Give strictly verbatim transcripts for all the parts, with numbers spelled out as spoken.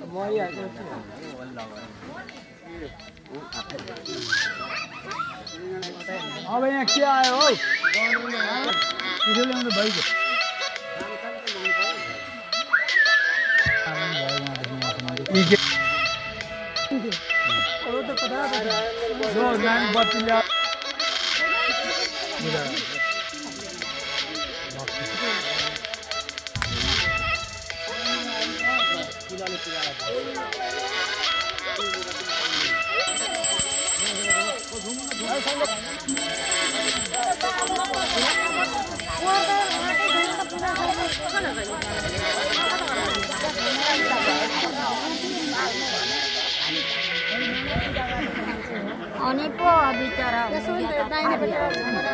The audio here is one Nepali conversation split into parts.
अब यहाँ के आयो हौ भिडियो ल्याउनु भइगयो जो नानी बत्ती ल्या Ani po bicara. Kesulitan ini bicara.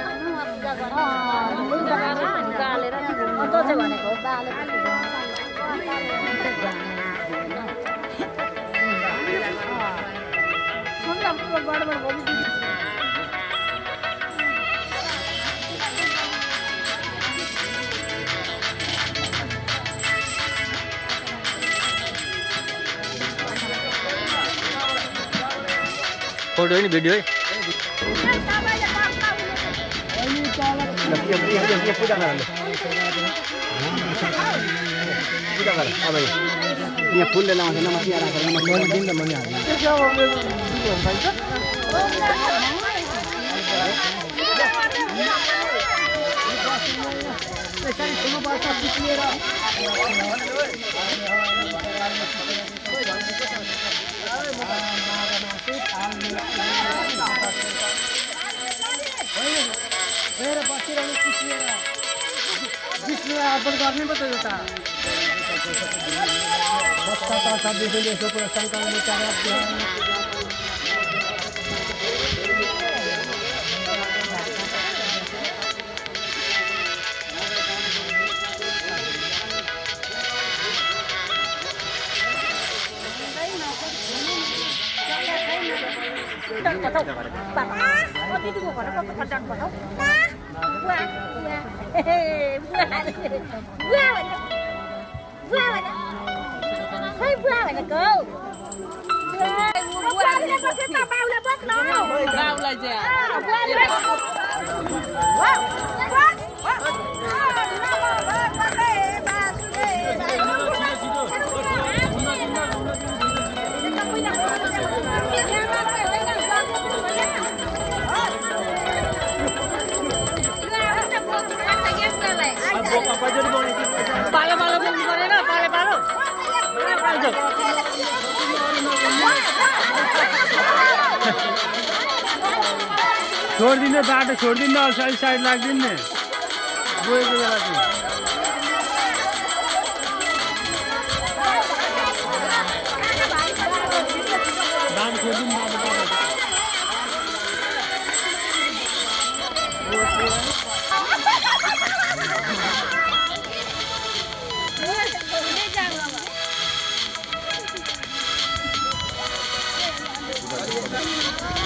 Oh, ini bicara. Galer. Untuk siapa nih? Kau galer. Sudah pun baru baru. Photo है वीडियो है पूजा कर पूजा कर अब ये फूल लेना है ना मत यार करना मत दिन में आ मेरे बाकी रहने कुछ नहीं रहा जिसमें आप बंगाल में बता देता बच्चा का सब देखिए सो पर संकल्प में चार आप Dan potong, papa. Oh, itu gua pada potong dan potong. Nah, buah, buah, hehe, buah, buah mana? Buah mana? Hei, buah mana kau? Buah, buah ni lepas kita bau lepas no. Bau aja. Buah lepas. Wow, buah, Palo-palo pun boleh na, palo-palo. छोड़ दिने बाटो छोड़ दिने साइड साइड लाग्दिने गएको बेला चाहिँ दाम छोडिदिनु बाटो